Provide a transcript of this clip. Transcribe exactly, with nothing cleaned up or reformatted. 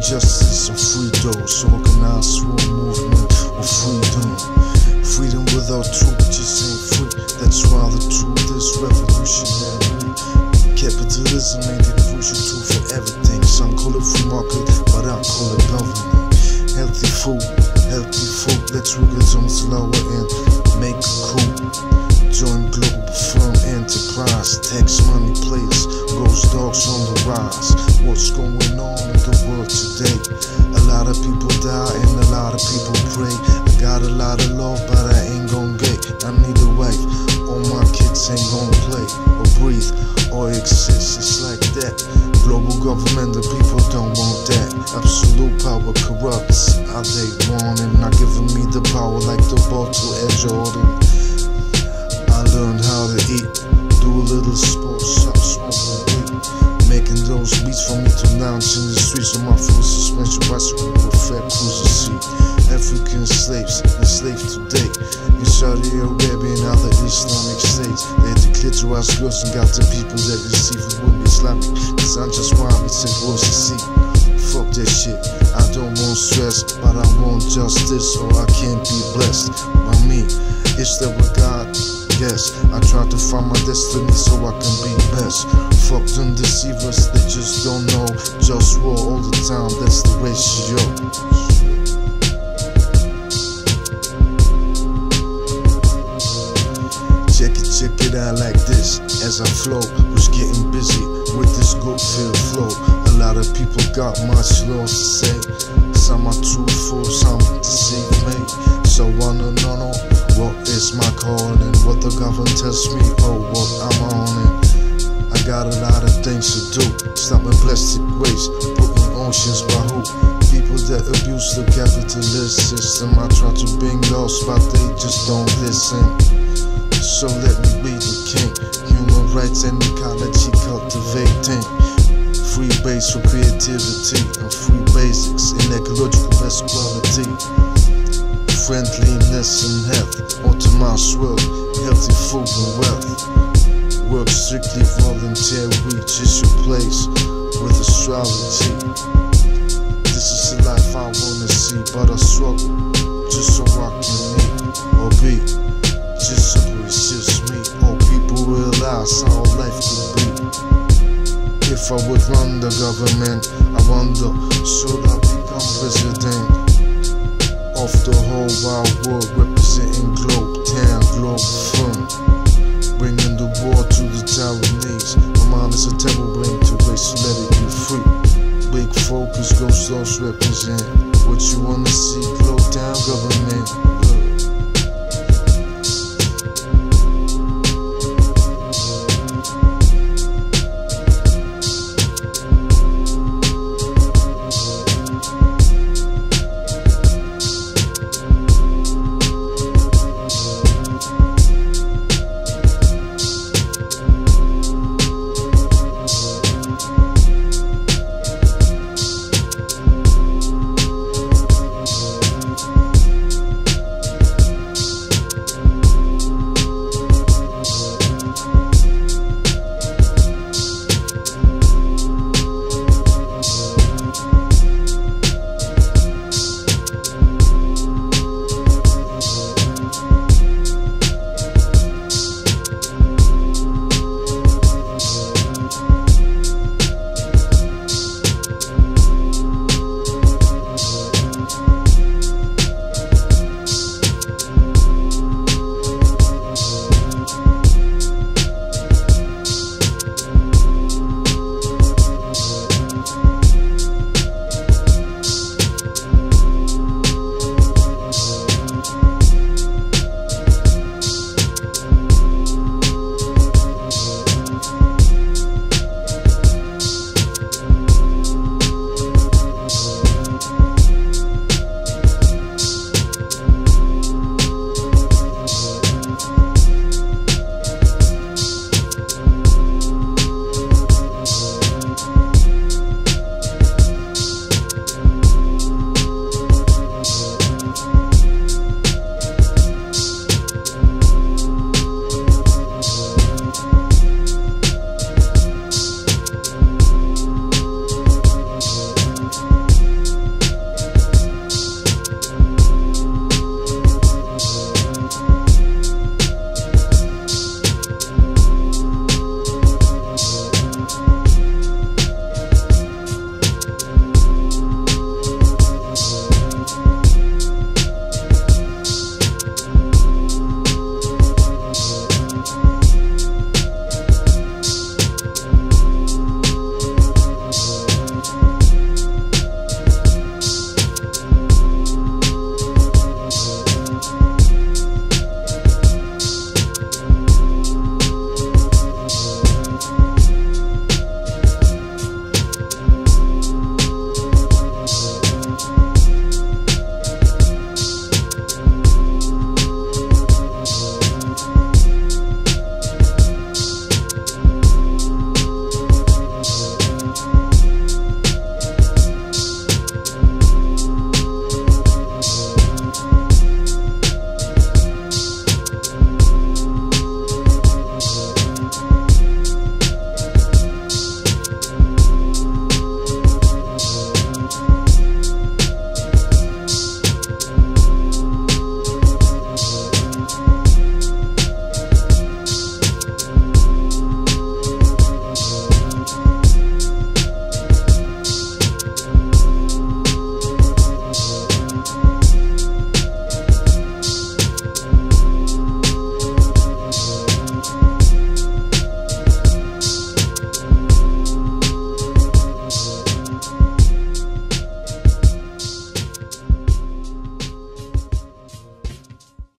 justice and free those organized for a movement of freedom. Freedom without truth just ain't free. That's why the truth is revolutionary. Capitalism ain't the crucial tool for everything. Some call it free market, but I call it government. Healthy food, healthy food. Let's rig it on slower and make it cool. Join global firm enterprise. Tax money players, ghost dogs on the rise. What's going on in the world today? A lot of people die and a lot of people pray. I got a lot of love, but I ain't gon' get. I need a wife. All my kids ain't gon' play or breathe or exist. It's like that. Global government, the people don't want that. Absolute power corrupts. How they want it, not giving me the power like the ball to Air Jordan. I learned how to eat, do a little sports, stop smoking weed, making those beats for me to lounge in the streets on my full suspension bicycle with a fat cruiser seat. African slaves, enslaved today in Saudi Arabia and other Islamic states. They declare to us girls and got the people that receive it with Islamic. Cause I'm just why we take rules to see. Fuck that shit, I don't want stress, but I want justice or I can't be blessed by me. It's that with God. Yes, I try to find my destiny so I can be best. Fuck them deceivers, they just don't know. Just war all the time, that's the ratio. Check it, check it out like this. As I flow, was getting busy with this good feel flow. A lot of people got much lost to say. Some are truthful, some deceive me. So wanna know, know what is my calling? What the government tells me, oh, what I'm on it. I got a lot of things to do. Stopping plastic waste, putting oceans by who? People that abuse the capitalist system. I try to bring laws, but they just don't listen. So let me be the king. Human rights and ecology cultivating. Free base for creativity and free basics in ecological best quality. Friendliness and health, optimized world, healthy food and wealth. Work strictly voluntary, just your place with astrology. This is the life I wanna see, but I struggle just so I can eat or be. Just so it's just me, or people realize how life could be. If I would run the government, I wonder, should I become president of the whole wide world, representing globe, town, globe, firm, bringing the war to the Taiwanese. My mind is a temple, bring to race, let it be free. Big focus, ghost those represent what you wanna see, globe, town, government.